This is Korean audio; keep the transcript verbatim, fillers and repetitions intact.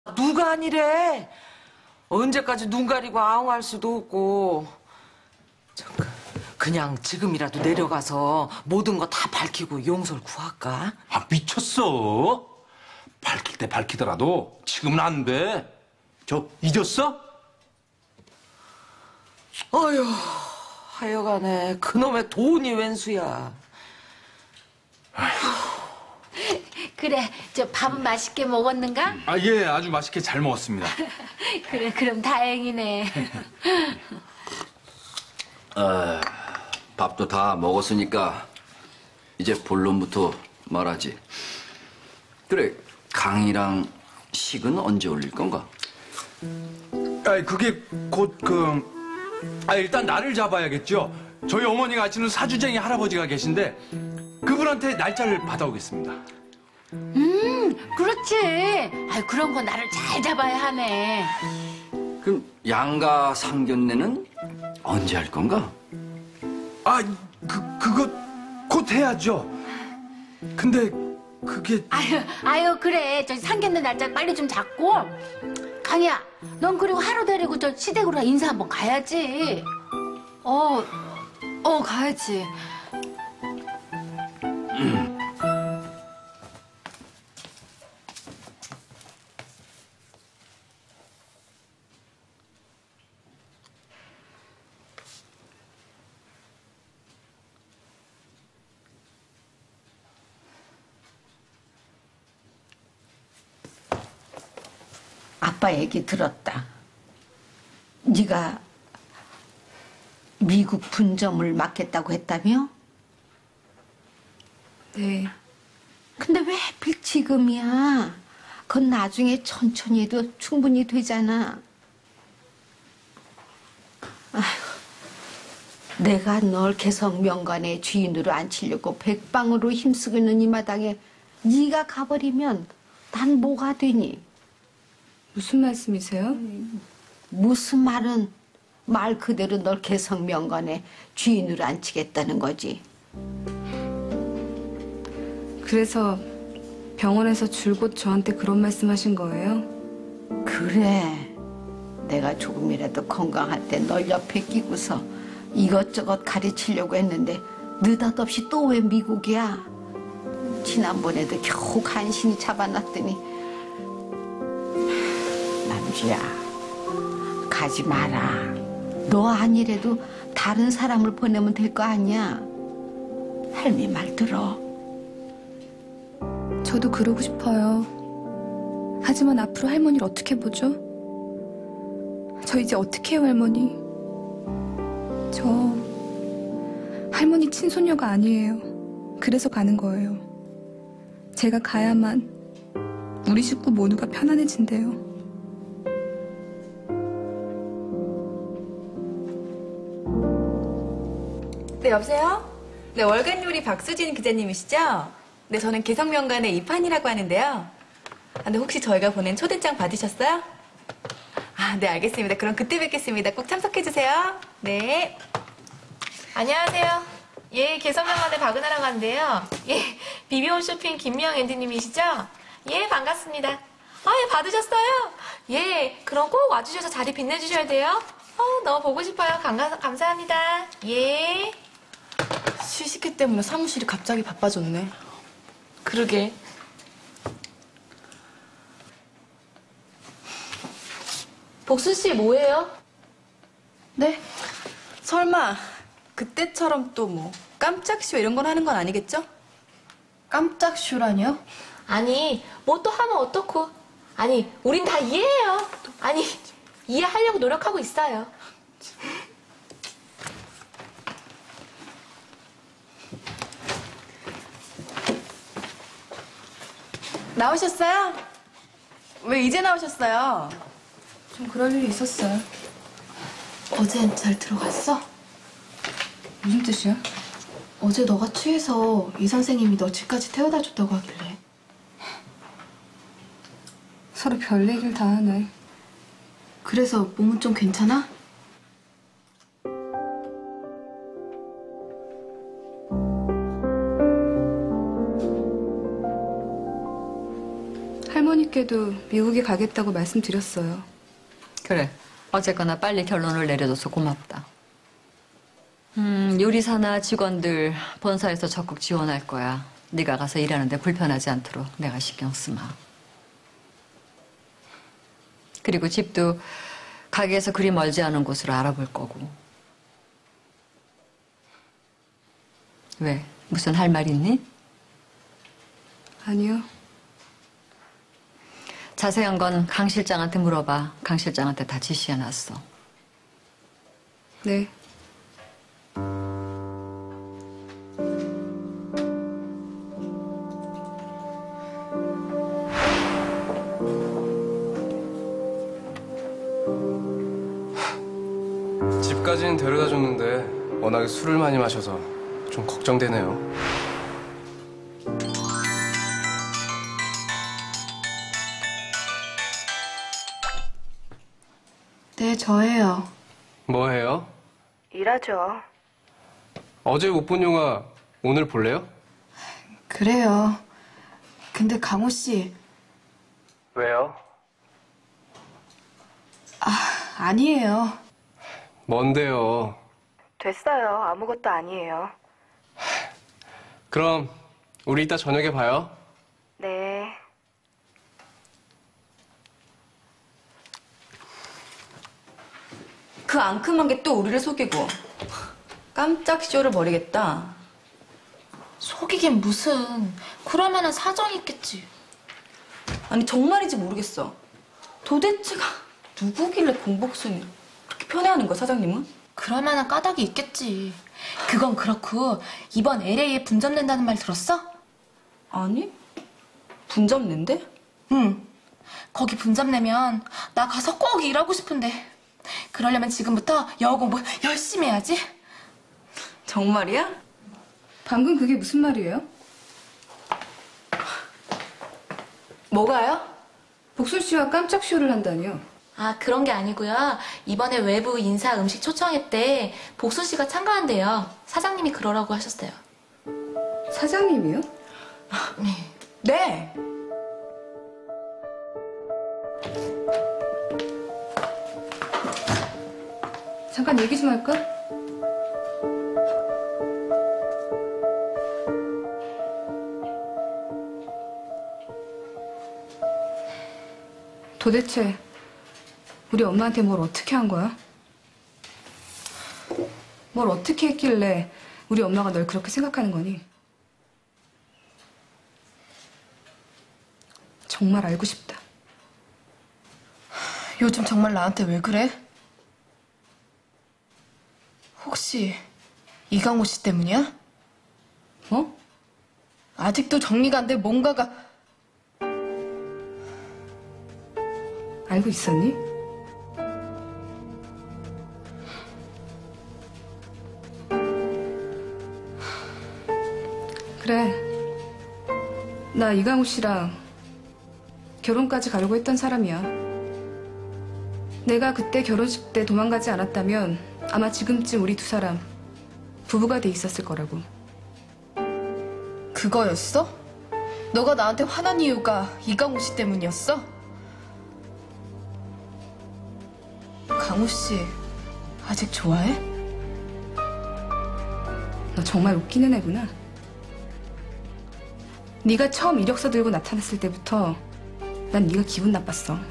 누가 아니래? 언제까지 눈 가리고 아웅할 수도 없고. 잠깐, 그냥 지금이라도 내려가서 모든 거 다 밝히고 용서를 구할까? 아, 미쳤어? 밝힐 때 밝히더라도 지금은 안 돼. 저 잊었어? 어휴, 하여간에 그놈의 돈이 웬수야. 그래, 저 밥은 맛있게 먹었는가? 아, 예, 아주 맛있게 잘 먹었습니다. 그래, 그럼 다행이네. 아, 밥도 다 먹었으니까 이제 본론부터 말하지. 그래, 강이랑 식은 언제 올릴 건가? 아, 그게 곧 그... 아, 일단 날을 잡아야겠죠. 저희 어머니가 아시는 사주쟁이 할아버지가 계신데 그분한테 날짜를 받아오겠습니다. 음, 그렇지. 아, 그런 거 나를 잘 잡아야 하네. 그럼 양가 상견례는 언제 할 건가? 아, 그, 그거 곧 해야죠. 근데 그게... 아유, 아유, 그래. 저 상견례 날짜 빨리 좀 잡고. 강이야, 넌 그리고 하루 데리고 저 시댁으로 인사 한번 가야지. 어, 어, 가야지. 아빠 얘기 들었다. 네가 미국 분점을 맡겠다고 했다며? 네. 근데 왜 하필 지금이야? 그건 나중에 천천히 해도 충분히 되잖아. 아휴, 내가 널 개성명관의 주인으로 앉히려고 백방으로 힘쓰고 있는 이 마당에 네가 가버리면 난 뭐가 되니? 무슨 말씀이세요? 무슨 말은 말 그대로 널 개성명관의 주인으로 앉히겠다는 거지. 그래서 병원에서 줄곧 저한테 그런 말씀하신 거예요? 그래. 내가 조금이라도 건강할 때 널 옆에 끼고서 이것저것 가르치려고 했는데 느닷없이 또 왜 미국이야? 지난번에도 겨우 간신히 잡아놨더니 남주야, 가지 마라. 너 아니래도 다른 사람을 보내면 될 거 아니야. 할미 말 들어. 저도 그러고 싶어요. 하지만 앞으로 할머니를 어떻게 보죠? 저 이제 어떻게 해요, 할머니? 저 할머니 친손녀가 아니에요. 그래서 가는 거예요. 제가 가야만 우리 식구 모두가 편안해진대요. 네, 여보세요? 네, 월간 요리 박수진 기자님이시죠? 네, 저는 개성명관의 이판이라고 하는데요. 아, 네, 혹시 저희가 보낸 초대장 받으셨어요? 아, 네, 알겠습니다. 그럼 그때 뵙겠습니다. 꼭 참석해주세요. 네. 안녕하세요. 예, 개성명관의 박은하라고 하는데요. 예, 비비온 쇼핑 김미영 앤디님이시죠? 예, 반갑습니다. 아, 예, 받으셨어요? 예, 그럼 꼭 와주셔서 자리 빛내주셔야 돼요. 어, 너무 보고 싶어요. 감가, 감사합니다. 예. 시식회 때문에 사무실이 갑자기 바빠졌네. 그러게. 복수씨 뭐예요? 네? 설마 그때처럼 또 뭐 깜짝 쇼 이런 걸 하는 건 아니겠죠? 깜짝 쇼라뇨? 아니, 뭐 또 하면 어떻고. 아니, 우린 다 이해해요. 아니, 이해하려고 노력하고 있어요. 나오셨어요? 왜 이제 나오셨어요? 좀 그럴 일이 있었어요. 어젠 잘 들어갔어? 무슨 뜻이야? 어제 너가 취해서 이 선생님이 너 집까지 태워다 줬다고 하길래. 서로 별 얘기를 다 하네. 그래서 몸은 좀 괜찮아? 할머니께 아빠한테도 미국에 가겠다고 말씀드렸어요. 그래. 어쨌거나 빨리 결론을 내려줘서 고맙다. 음, 요리사나 직원들 본사에서 적극 지원할 거야. 네가 가서 일하는데 불편하지 않도록 내가 신경 쓰마. 그리고 집도 가게에서 그리 멀지 않은 곳으로 알아볼 거고. 왜? 무슨 할 말 있니? 아니요. 자세한 건 강 실장한테 물어봐. 강 실장한테 다 지시해놨어. 네. 집까지는 데려다 줬는데 워낙에 술을 많이 마셔서 좀 걱정되네요. 네, 저예요. 뭐 해요? 일하죠. 어제 못 본 영화 오늘 볼래요? 그래요. 근데 강호 씨. 왜요? 아, 아니에요. 뭔데요? 됐어요. 아무것도 아니에요. 그럼 우리 이따 저녁에 봐요. 네. 그 앙큼한 게 또 우리를 속이고 깜짝 쇼를 벌이겠다. 속이긴 무슨. 그럴 만한 사정이 있겠지. 아니 정말인지 모르겠어. 도대체가 누구길래 공복순이 그렇게 편애하는 거야, 사장님은? 그럴 만한 까닭이 있겠지. 그건 그렇고 이번 엘에이에 분점 낸다는 말 들었어? 아니, 분점 낸대? 응. 거기 분점 내면 나 가서 꼭 일하고 싶은데 그러려면 지금부터 영어 공부 열심히 해야지. 정말이야? 방금 그게 무슨 말이에요? 뭐가요? 복순 씨와 깜짝 쇼를 한다니요. 아, 그런 게 아니고요. 이번에 외부 인사 음식 초청했대. 복순 씨가 참가한대요. 사장님이 그러라고 하셨어요. 사장님이요? 네. 잠깐 얘기 좀 할까? 도대체 우리 엄마한테 뭘 어떻게 한 거야? 뭘 어떻게 했길래 우리 엄마가 널 그렇게 생각하는 거니? 정말 알고 싶다. 요즘 정말 나한테 왜 그래? 혹시 이강호 씨 때문이야? 어? 아직도 정리가 안 돼 뭔가가. 알고 있었니? 그래. 나 이강호 씨랑 결혼까지 가려고 했던 사람이야. 내가 그때 결혼식 때 도망가지 않았다면 아마 지금쯤 우리 두 사람 부부가 돼 있었을 거라고. 그거였어? 너가 나한테 화난 이유가 이강호 씨 때문이었어? 강호 씨 아직 좋아해? 너 정말 웃기는 애구나. 네가 처음 이력서 들고 나타났을 때부터 난 네가 기분 나빴어.